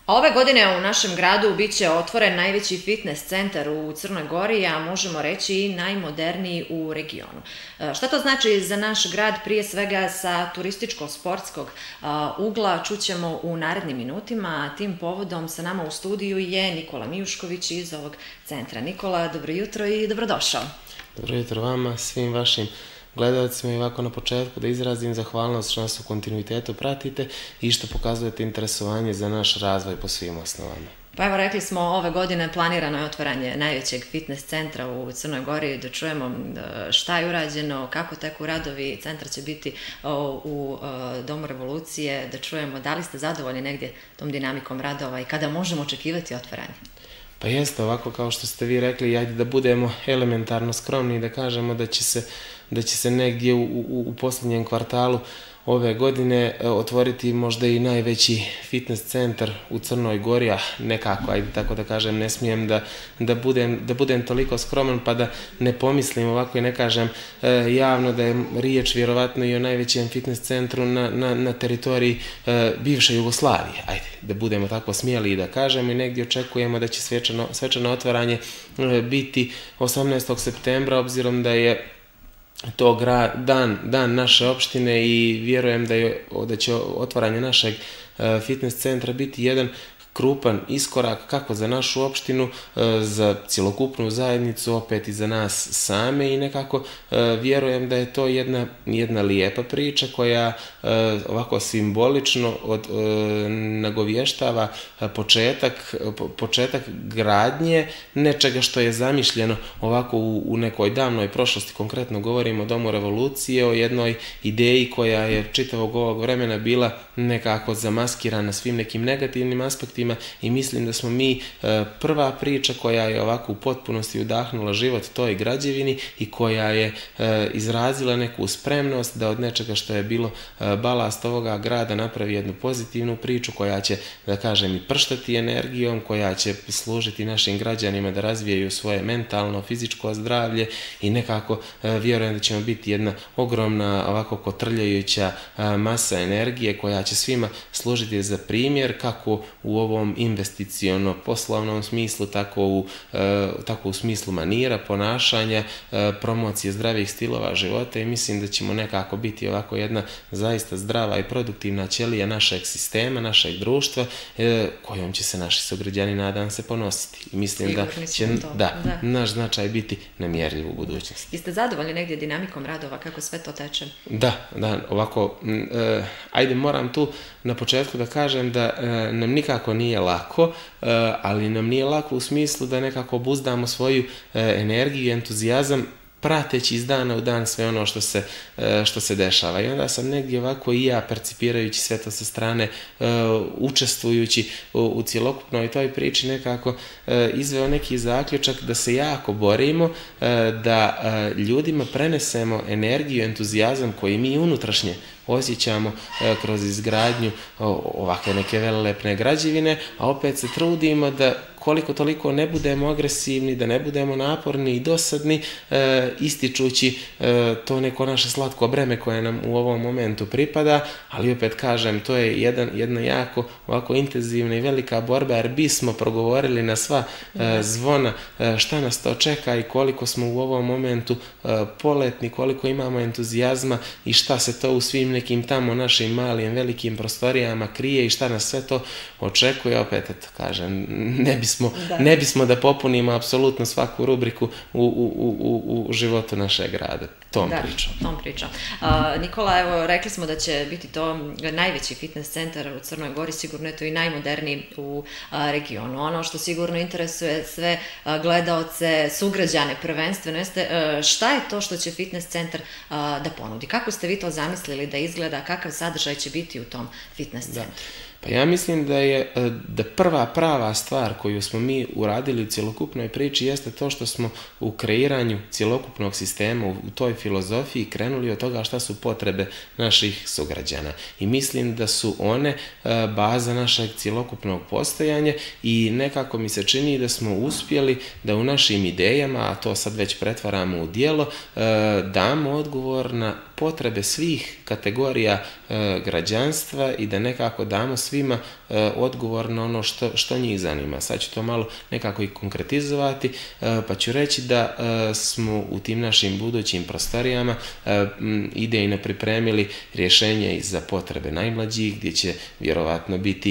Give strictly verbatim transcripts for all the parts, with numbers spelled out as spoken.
Ove godine u našem gradu bit će otvoren najveći fitness centar u Crnoj Gori, a možemo reći i najmoderniji u regionu. Šta to znači za naš grad? Prije svega sa turističko-sportskog ugla čućemo u narednim minutima, a tim povodom sa nama u studiju je Nikola Mijušković iz ovog centra. Nikola, dobro jutro i dobrodošao. Dobro jutro vama, svim vašim gledalcima i ovako na početku da izrazim zahvalnost što nas u kontinuitetu pratite i što pokazujete interesovanje za naš razvoj po svim osnovama. Pa evo, rekli smo, ove godine planirano je otvaranje najvećeg fitness centra u Crnoj Gori, da čujemo šta je urađeno, kako teku radovi. Centar će biti u Domu Revolucije, da čujemo da li ste zadovoljni negdje tom dinamikom radova i kada možemo očekivati otvaranje. Pa jeste, ovako kao što ste vi rekli, ajde da budemo elementarno skromni i da kažemo da će se, da će se negdje u, u, u posljednjem kvartalu ove godine otvoriti možda i najveći fitness centar u Crnoj Gori, a nekako, ajde tako da kažem, ne smijem da, da, budem, da budem toliko skroman pa da ne pomislim ovako i ne kažem e, javno da je riječ vjerovatno i o najvećem fitness centru na, na, na teritoriji e, bivše Jugoslavije. Ajde, da budemo tako smjeli i da kažemo i negdje očekujemo da će svečano, svečano otvaranje e, biti osamnaestog septembra, obzirom da je to dan, dan naše opštine i vjerujem da, je, da će otvaranje našeg fitness centra biti jedan krupan iskorak kako za našu opštinu, za cjelokupnu zajednicu, opet i za nas same i nekako vjerujem da je to jedna, jedna lijepa priča koja ovako simbolično od, nagovještava početak, početak gradnje nečega što je zamišljeno ovako u, u nekoj davnoj prošlosti. Konkretno govorimo o Domu Revolucije, o jednoj ideji koja je čitavog ovog vremena bila nekako zamaskirana svim nekim negativnim aspektima i mislim da smo mi prva priča koja je ovako u potpunosti udahnula život toj građevini i koja je izrazila neku spremnost da od nečega što je bilo balast ovoga grada napravi jednu pozitivnu priču koja će, da kažem, i prštati energijom, koja će služiti našim građanima da razvijaju svoje mentalno, fizičko zdravlje i nekako vjerujem da ćemo biti jedna ogromna, ovako kotrljajuća masa energije koja će svima služiti za primjer kako u ovom investiciono poslovnom smislu, tako u, tako u smislu manira, ponašanja, promocije zdravih stilova života i mislim da ćemo nekako biti ovako jedna zaista zdrava i produktivna ćelija našeg sistema, našeg društva, kojom će se naši sugrađani, nadam se, ponositi. I mislim da će da, da. naš značaj biti nemjerljiv u budućnosti. Jeste zadovoljni negdje dinamikom radova, kako sve to teče? Da, da, ovako, eh, ajde moram tu na početku da kažem da eh, nam nikako nije lako, eh, ali nam nije lako u smislu da nekako obuzdamo svoju eh, energiju i entuzijazam prateći iz dana u dan sve ono što se, što se dešava. I onda sam negdje ovako i ja percipirajući sve to sa strane, učestvujući u, u cjelokupnoj toj priči nekako izveo neki zaključak da se jako borimo da ljudima prenesemo energiju, entuzijazam koji mi unutrašnje osjećamo kroz izgradnju ovakve neke velelepne građevine, a opet se trudimo da koliko toliko ne budemo agresivni, da ne budemo naporni i dosadni, e, ističući e, to neko naše slatko breme koje nam u ovom momentu pripada, ali opet kažem, to je jedan, jedna jako ovako intenzivna i velika borba, jer bismo progovorili na sva e, zvona e, šta nas to čeka i koliko smo u ovom momentu e, poletni, koliko imamo entuzijazma i šta se to u svim nekim tamo našim malim, velikim prostorijama krije i šta nas sve to očekuje, opet, eto, kažem, ne bismo Da. ne bismo da popunimo apsolutno svaku rubriku u, u, u, u životu našeg grada. Tom da, pričom. Tom pričom. Uh, Nikola, evo, rekli smo da će biti to najveći fitness centar u Crnoj Gori, sigurno je to i najmoderniji u uh, regionu. Ono što sigurno interesuje sve uh, gledaoce, sugrađane prvenstveno, jeste uh, šta je to što će fitness centar uh, da ponudi? Kako ste vi to zamislili da izgleda, kakav sadržaj će biti u tom fitness centru? Da. Pa ja mislim da je da prva prava stvar koju smo mi uradili u cjelokupnoj priči jeste to što smo u kreiranju cjelokupnog sistema, u toj filozofiji krenuli od toga šta su potrebe naših sugrađana. I mislim da su one baza našeg cjelokupnog postojanja i nekako mi se čini da smo uspjeli da u našim idejama, a to sad već pretvaramo u djelo, damo odgovor na potrebe svih kategorija građanstva i da nekako damo svima odgovor na ono što, što njih zanima. Sad ću to malo nekako i konkretizovati, pa ću reći da smo u tim našim budućim prostorijama idejno pripremili rješenje i za potrebe najmlađih, gdje će vjerovatno biti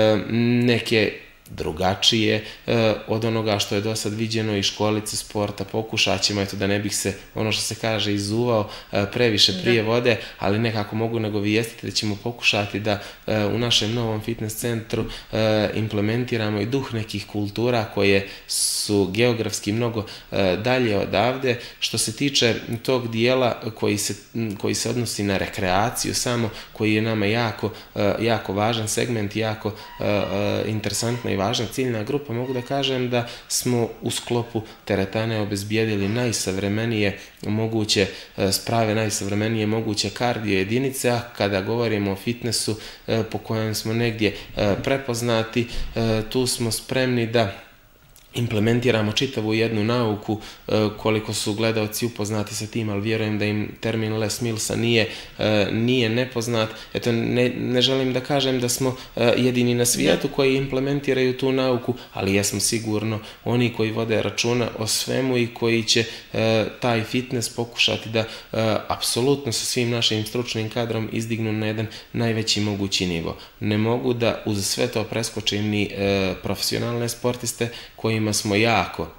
neke drugačije e, od onoga što je do sad viđeno i školice sporta. Pokušat ćemo, eto da ne bih se, ono što se kaže, izuvao e, previše prije vode, ali nekako mogu nagovijestiti da ćemo pokušati da e, u našem novom fitness centru e, implementiramo i duh nekih kultura koje su geografski mnogo e, dalje odavde. Što se tiče tog dijela koji se, koji se odnosi na rekreaciju samo, koji je nama jako, e, jako važan segment, jako e, e, interesantna i važna ciljna grupa, mogu da kažem da smo u sklopu teretane obezbijedili najsavremenije moguće sprave, najsavremenije moguće kardio jedinice, a kada govorimo o fitnessu po kojem smo negdje prepoznati, tu smo spremni da implementiramo čitavu jednu nauku, koliko su gledalci upoznati sa tim, ali vjerujem da im termin Les Millsa nije, nije nepoznat. Eto, ne, ne želim da kažem da smo jedini na svijetu koji implementiraju tu nauku, ali jesmo sigurno oni koji vode računa o svemu i koji će taj fitness pokušati da apsolutno sa svim našim stručnim kadrom izdignu na jedan najveći mogući nivo. Ne mogu da uz sve to preskočim ni profesionalne sportiste kojima smo jako,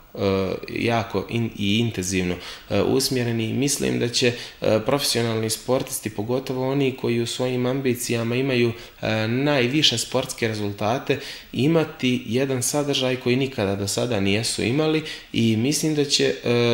jako in, i intenzivno usmjereni. Mislim da će profesionalni sportisti, pogotovo oni koji u svojim ambicijama imaju najviše sportske rezultate, imati jedan sadržaj koji nikada do sada nijesu imali i mislim da će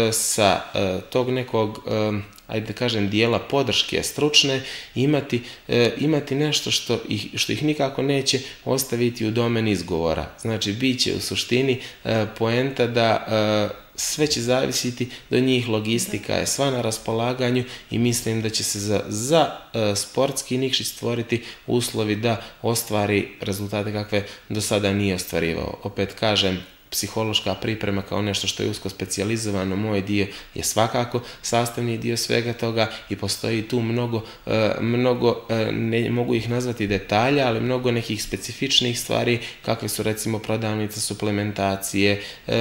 sa tog nekog, ajde da kažem, dijela podrške stručne imati, e, imati nešto što ih, što ih nikako neće ostaviti u domen izgovora. Znači, bit će u suštini e, poenta da e, sve će zavisiti do njih, logistika je sva na raspolaganju i mislim da će se za, za e, sportski nikšić stvoriti uslovi da ostvari rezultate kakve do sada nije ostvarivao. Opet kažem, psihološka priprema kao nešto što je usko specijalizovano, moj dio je svakako sastavni dio svega toga i postoji tu mnogo, mnogo ne mogu ih nazvati detalja, ali mnogo nekih specifičnih stvari, kakve su recimo prodavnice suplementacije,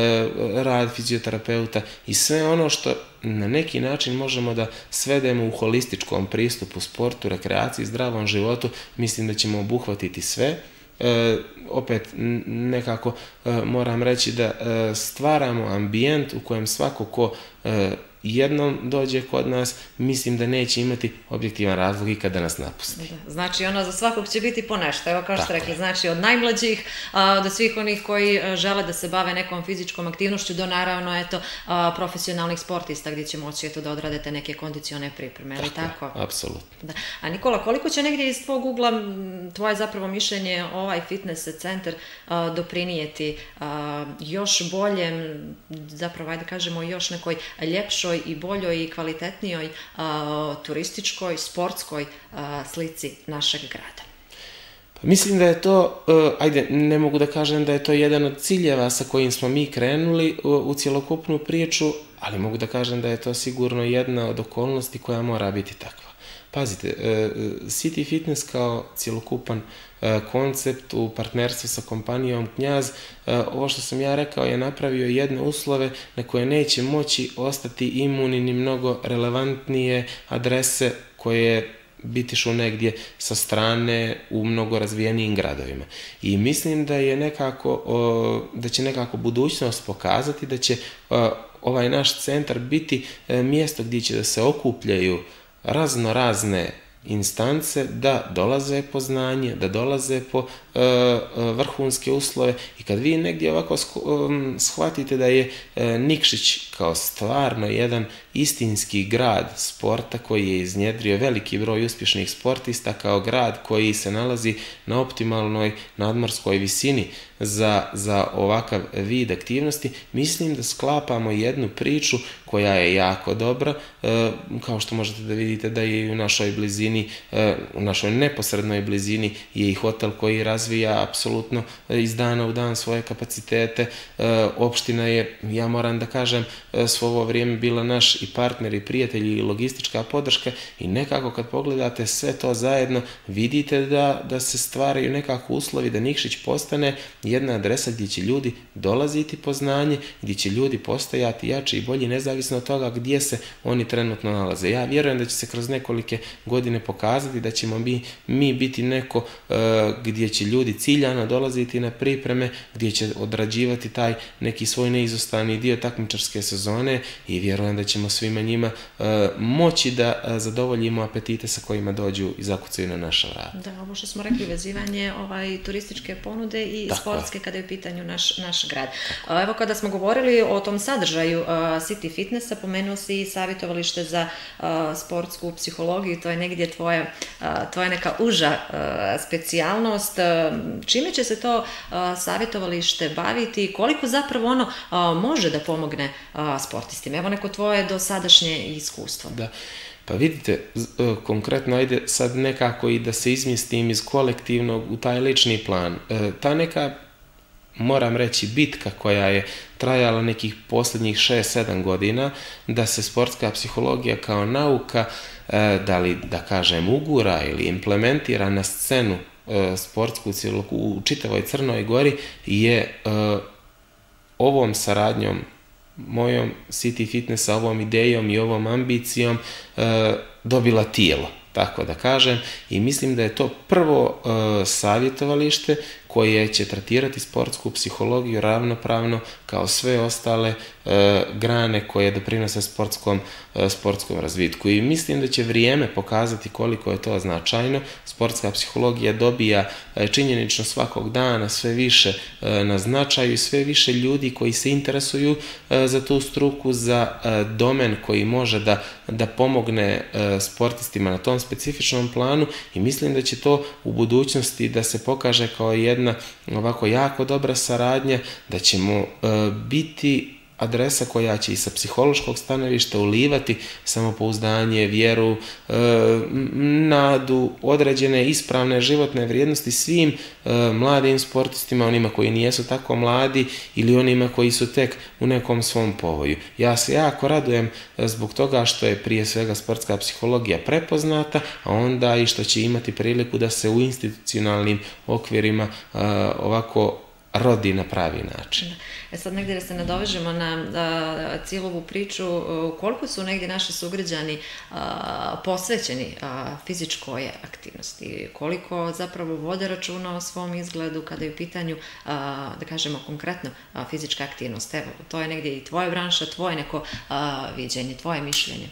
rad fizioterapeuta i sve ono što na neki način možemo da svedemo u holističkom pristupu sportu, rekreaciji, zdravom životu. Mislim da ćemo obuhvatiti sve. E, opet nekako e, moram reći da e, stvaramo ambijent u kojem svako ko e, jednom dođe kod nas, mislim da neće imati objektivan razlog i kada nas napusti. Da, znači ono za svakog će biti po nešto, evo kao što ste rekli, znači od najmlađih a, do svih onih koji a, žele da se bave nekom fizičkom aktivnošću do naravno eto a, profesionalnih sportista gdje će moći eto da odradete neke kondicione pripreme, ali tako? tako? Apsolutno. Da. A Nikola, koliko će negdje iz tvog ugla tvoje zapravo mišljenje ovaj fitness centar a, doprinijeti a, još boljem, zapravo ajde kažemo još nekoj ljepšoj i boljoj i kvalitetnijoj a, turističkoj, sportskoj a, slici našeg grada? Pa mislim da je to, uh, ajde, ne mogu da kažem da je to jedan od ciljeva sa kojim smo mi krenuli u, u cjelokupnu priču, ali mogu da kažem da je to sigurno jedna od okolnosti koja mora biti takva. Pazite, uh, City Fitness kao cjelokupan uh, koncept u partnerstvu sa kompanijom Knjaz, uh, ovo što sam ja rekao, je napravio jedne uslove na koje neće moći ostati imuni ni mnogo relevantnije adrese koje bitišu negdje sa strane u mnogo razvijenijim gradovima. I mislim da je nekako, uh, da će nekako budućnost pokazati da će uh, ovaj naš centar biti uh, mjesto gdje će da se okupljaju razno razne instance, da dolaze po znanje, da dolaze po uh, vrhunske uslove i kad vi negdje ovako um, shvatite da je uh, Nikšić kao stvarno jedan istinski grad sporta koji je iznjedrio veliki broj uspješnih sportista, kao grad koji se nalazi na optimalnoj nadmorskoj visini za, za ovakav vid aktivnosti, mislim da sklapamo jednu priču koja je jako dobra, uh, kao što možete da vidite da je u našoj blizini, u našoj neposrednoj blizini je i hotel koji razvija razvija apsolutno iz dana u dan svoje kapacitete. Opština je, ja moram da kažem, svo ovo vrijeme bila naš i partner i prijatelj i logistička podrška i nekako kad pogledate sve to zajedno vidite da, da se stvaraju nekako uslovi da Nikšić postane jedna adresa gdje će ljudi dolaziti po znanje, gdje će ljudi postajati jači i bolji nezavisno od toga gdje se oni trenutno nalaze. Ja vjerujem da će se kroz nekolike godine pokazati da ćemo mi, mi biti neko uh, gdje će ljudi ciljano dolaziti na pripreme, gdje će odrađivati taj neki svoj neizostani dio takmičarske sezone i vjerujem da ćemo svima njima uh, moći da uh, zadovoljimo apetite sa kojima dođu i zakucaju na naša vrata. Da, ovo što smo rekli, vezivanje ovaj, turističke ponude i tako sportske kada je u pitanju naš, naš grad. Tako. Evo kada smo govorili o tom sadržaju uh, City Fitnessa, pomenuo si i savjetovalište za uh, sportsku psihologiju, to je negdje tvoja, uh, tvoja neka uža uh, specijalnost. Uh, čime će se to uh, savjetovalište baviti i koliko zapravo ono uh, može da pomogne uh, sportistima? Evo neko tvoje dosadašnje iskustvo. Da. Pa vidite, konkretno ajde sad nekako i da se izmjestim iz kolektivnog u taj lični plan. E, ta neka, moram reći, bitka koja je trajala nekih posljednjih šest sedam godina, da se sportska psihologija kao nauka, e, da li da kažem ugura ili implementira na scenu e, sportsku u čitavoj Crnoj Gori, je e, ovom saradnjom mojom City Fitnessa, ovom idejom i ovom ambicijom e, dobila tijelo, tako da kažem, i mislim da je to prvo e, savjetovalište koje će tretirati sportsku psihologiju ravnopravno kao sve ostale e, grane koje doprinose sportskom, e, sportskom razvitku. I mislim da će vrijeme pokazati koliko je to značajno. Sportska psihologija dobija e, činjenično svakog dana sve više e, na značaju i sve više ljudi koji se interesuju e, za tu struku, za e, domen koji može da, da pomogne e, sportistima na tom specifičnom planu i mislim da će to u budućnosti da se pokaže kao jedna ovako jako dobra saradnja, da ćemo e, biti adresa koja će i sa psihološkog stanovišta ulivati samopouzdanje, vjeru, e, nadu, određene ispravne životne vrijednosti svim e, mladim sportistima, onima koji nijesu tako mladi ili onima koji su tek u nekom svom povoju. Ja se jako radujem zbog toga što je prije svega sportska psihologija prepoznata, a onda i što će imati priliku da se u institucionalnim okvirima e, ovako rodi na pravi način. E sad negdje da se nadovežemo na a, cijelu ovu priču, a, koliko su negdje naši sugrađani a, posvećeni a, fizičkoj aktivnosti, koliko zapravo vode računa o svom izgledu kada je u pitanju, a, da kažemo konkretno, a, fizička aktivnost. Evo, to je negdje i tvoja branša, tvoje neko a, viđenje, tvoje mišljenje.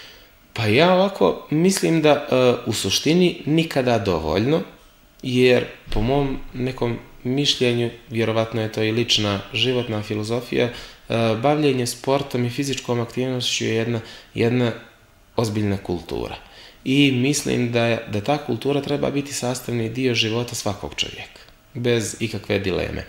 Pa ja ovako mislim da a, u suštini nikada dovoljno, jer po mom nekom mišljenju, vjerovatno je to i lična životna filozofija, bavljenje sportom i fizičkom aktivnošću je jedna, jedna ozbiljna kultura. I mislim da, je, da ta kultura treba biti sastavni dio života svakog čovjeka, bez ikakve dileme.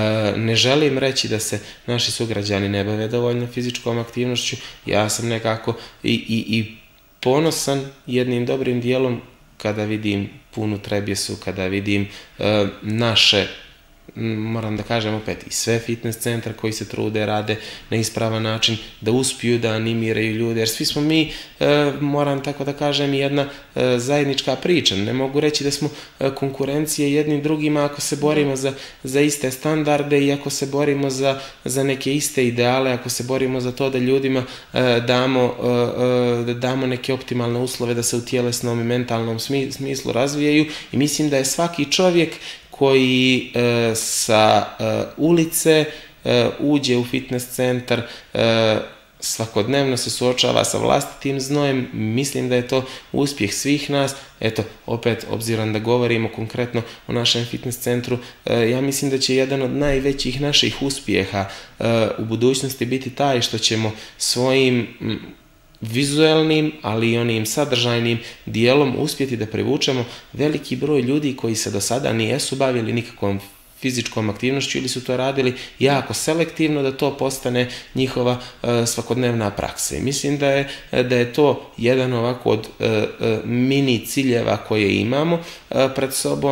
Ne želim reći da se naši sugrađani ne bave dovoljno fizičkom aktivnošću, ja sam nekako i, i, i ponosan jednim dobrim dijelom kada vidim punu Trebjesu, kada vidim e, naše, moram da kažem opet, i sve fitness centra koji se trude, rade na ispravan način, da uspiju da animiraju ljude, jer svi smo mi, e, moram tako da kažem, jedna e, zajednička priča. Ne mogu reći da smo e, konkurencije jednim drugima ako se borimo za, za iste standarde i ako se borimo za, za neke iste ideale, ako se borimo za to da ljudima e, damo, e, da damo neke optimalne uslove da se u tjelesnom i mentalnom smislu razvijaju i mislim da je svaki čovjek koji e, sa e, ulice e, uđe u fitness centar, e, svakodnevno se suočava sa vlastitim znojem, mislim da je to uspjeh svih nas. Eto, opet, obzirom da govorimo konkretno o našem fitness centru, e, ja mislim da će jedan od najvećih naših uspjeha e, u budućnosti biti taj što ćemo svojim m, vizualnim, ali i onim sadržajnim dijelom uspjeti da privučemo veliki broj ljudi koji se do sada nijesu bavili nikakvom fizičkom aktivnošću ili su to radili jako selektivno, da to postane njihova uh, svakodnevna praksa. I mislim da je, da je to jedan ovako od uh, uh, mini ciljeva koje imamo uh, pred sobom.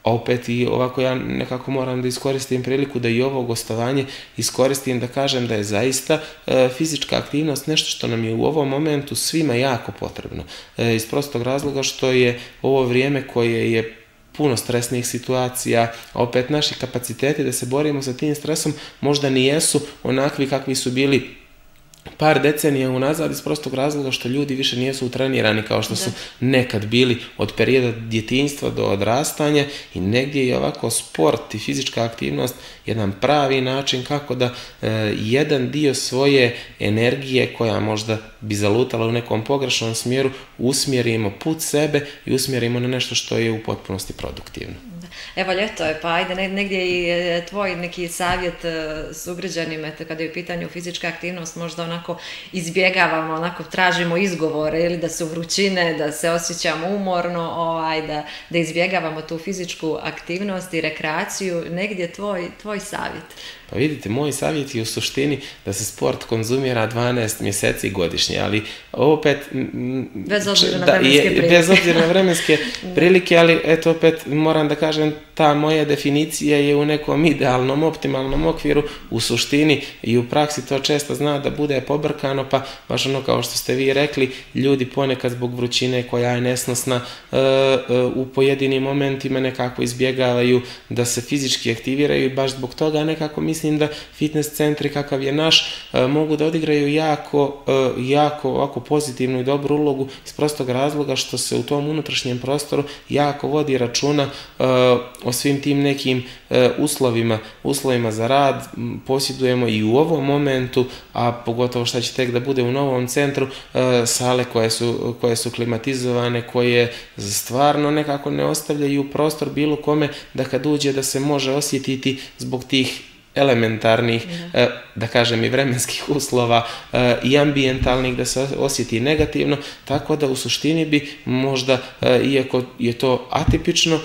a opet i ovako ja nekako moram da iskoristim priliku da i ovo gostovanje iskoristim da kažem da je zaista e, fizička aktivnost nešto što nam je u ovom momentu svima jako potrebno. E, iz prostog razloga što je ovo vrijeme koje je puno stresnih situacija, a opet naši kapaciteti da se borimo sa tim stresom možda ni jesu onakvi kakvi su bili par decenija unazad iz prostog razloga što ljudi više nijesu utrenirani kao što su nekad bili od perioda djetinjstva do odrastanja i negdje je ovako sport i fizička aktivnost jedan pravi način kako da e, jedan dio svoje energije koja možda bi zalutala u nekom pogrešnom smjeru usmjerimo put sebe i usmjerimo na nešto što je u potpunosti produktivno. Evo, ljeto je, pa ajde negdje i tvoj neki savjet sugrađanima kada je u pitanju fizička aktivnost, možda onako izbjegavamo, onako tražimo izgovore ili da su vrućine, da se osjećamo umorno, ovaj, da, da izbjegavamo tu fizičku aktivnost i rekreaciju, negdje tvoj, tvoj savjet. Pa vidite, moj savjet je u suštini da se sport konzumira dvanaest mjeseci godišnje, ali opet... Bez obzira na vremenske prilike. Bez obzira na vremenske prilike, ali eto opet moram da kažem, ta moja definicija je u nekom idealnom, optimalnom okviru, u suštini i u praksi to često zna da bude pobrkano, pa baš ono kao što ste vi rekli, ljudi ponekad zbog vrućine koja je nesnosna u pojedinim momentima nekako izbjegavaju da se fizički aktiviraju i baš zbog toga nekako mi mislim da fitness centri kakav je naš mogu da odigraju jako, jako ovako pozitivnu i dobru ulogu iz prostog razloga što se u tom unutrašnjem prostoru jako vodi računa o svim tim nekim uslovima, uslovima za rad. Posjedujemo i u ovom momentu, a pogotovo šta će tek da bude u novom centru, sale koje su, koje su klimatizovane, koje stvarno nekako ne ostavljaju prostor bilo kome da kad uđe da se može osjetiti zbog tih elementarnih, da. da kažem i vremenskih uslova i ambijentalnih da se osjeti negativno, tako da u suštini bi možda, iako je to atipično,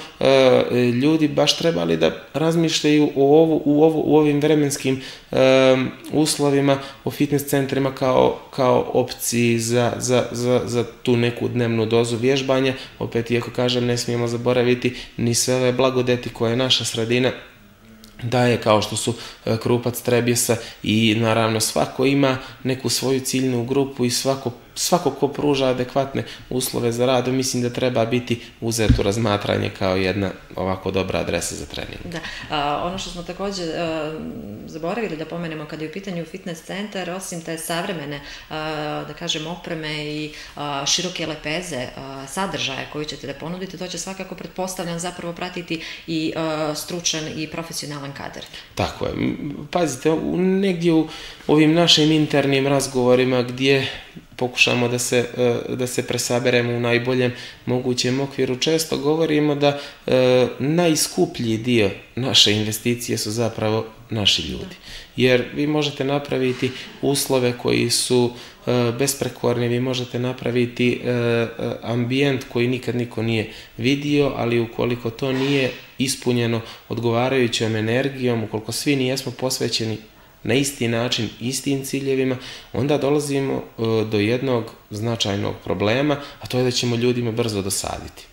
ljudi baš trebali da razmišljaju o ovu, u, ovu, u ovim vremenskim um, uslovima, o fitness centrima kao, kao opciji za, za, za, za tu neku dnevnu dozu vježbanja. Opet, iako kažem, ne smijemo zaboraviti ni sve ove blagodeti koje naša sredina daje, kao što su Krupac, Trebjesa i naravno svako ima neku svoju ciljnu grupu i svako, svako ko pruža adekvatne uslove za rad, mislim da treba biti uzet u razmatranje kao jedna ovako dobra adresa za trening. Da, a, ono što smo također a, zaboravili da pomenemo kada je u pitanju fitness centar, osim te savremene, a, da kažem, opreme i a, široke lepeze a, sadržaja koju ćete da ponudite, to će svakako, pretpostavljam, zapravo pratiti i a, stručan i profesionalan kadar. Tako je. Pazite, negdje u ovim našim internim razgovorima gdje pokušamo da se, da se presaberemo u najboljem mogućem okviru, često govorimo da e, najskuplji dio naše investicije su zapravo naši ljudi. Jer vi možete napraviti uslove koji su e, besprekorni, vi možete napraviti e, ambijent koji nikad niko nije vidio, ali ukoliko to nije ispunjeno odgovarajućom energijom, ukoliko svi nijesmo posvećeni na isti način, istim ciljevima, onda dolazimo do jednog značajnog problema, a to je da ćemo ljudima brzo dosaditi.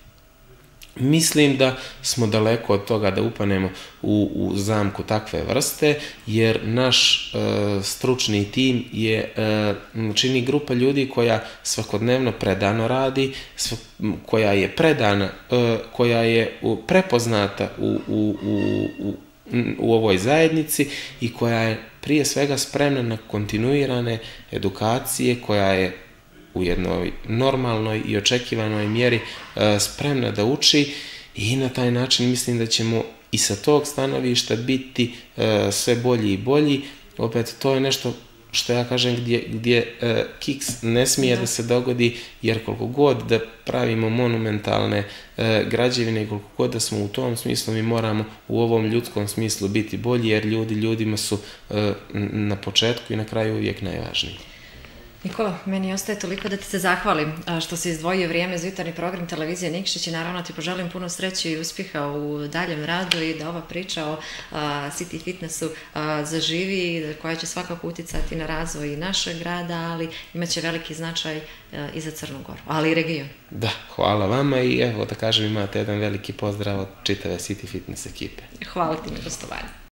Mislim da smo daleko od toga da upanemo u, u zamku takve vrste, jer naš e, stručni tim je, e, čini grupa ljudi koja svakodnevno predano radi, sv, koja je predana, e, koja je prepoznata u, u, u, u u ovoj zajednici i koja je prije svega spremna na kontinuirane edukacije, koja je u jednoj normalnoj i očekivanoj mjeri spremna da uči i na taj način mislim da ćemo i sa tog stanovišta biti sve bolji i bolji. Opet, to je nešto što ja kažem gdje, gdje uh, kiks ne smije da. da se dogodi, jer koliko god da pravimo monumentalne uh, građevine i koliko god da smo u tom smislu, mi moramo u ovom ljudskom smislu biti bolji, jer ljudi ljudima su uh, na početku i na kraju uvijek najvažniji. Nikola, meni ostaje toliko da ti se zahvalim što si izdvojio vrijeme za jutarnji program televizije Nikšić i naravno ti poželim puno sreće i uspjeha u daljem radu i da ova priča o City Fitnessu zaživi, koja će svakako uticati na razvoj našeg grada, ali imaće veliki značaj i za Crnu Goru, ali i region. Da, hvala vama i evo da kažem imate jedan veliki pozdrav od čitave City Fitness ekipe. Hvala ti na gostovanju.